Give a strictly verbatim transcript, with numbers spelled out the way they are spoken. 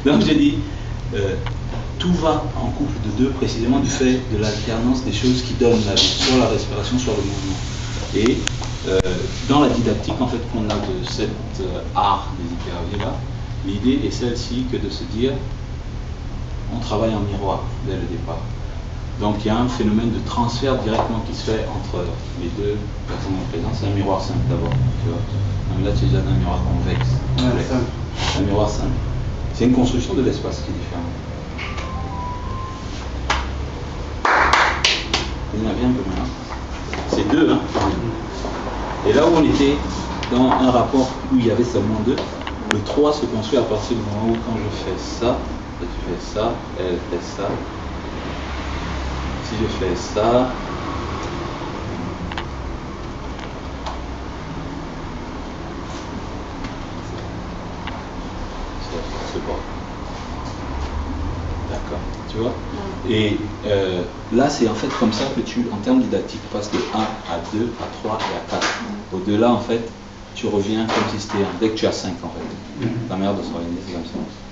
Donc j'ai dit, euh, tout va en couple de deux, précisément du fait de l'alternance des choses qui donnent la vie, soit la respiration, soit le mouvement. Et euh, dans la didactique en fait qu'on a de cet euh, art des hypervies là, l'idée est celle-ci que de se dire, on travaille en miroir dès le départ. Donc il y a un phénomène de transfert directement qui se fait entre les deux personnes en présence. C'est un miroir simple d'abord, tu vois. Donc là tu es déjà dans un miroir convexe. Ouais, c'est un miroir simple. C'est une construction de l'espace qui est différente. Il y en a bien un peu maintenant. C'est deux, hein. Et là où on était dans un rapport où il y avait seulement deux, le trois se construit à partir du moment où quand je fais ça, et tu fais ça, elle fait ça. Si je fais ça, c'est bon. D'accord, tu vois. Et euh, là, c'est en fait comme ça que tu, en termes didactiques, passes de un à deux, à trois et à quatre. Au-delà, en fait, tu reviens comme si c'était un. Dès que tu as cinq, en fait. La manière de s'organiser, c'est comme ça.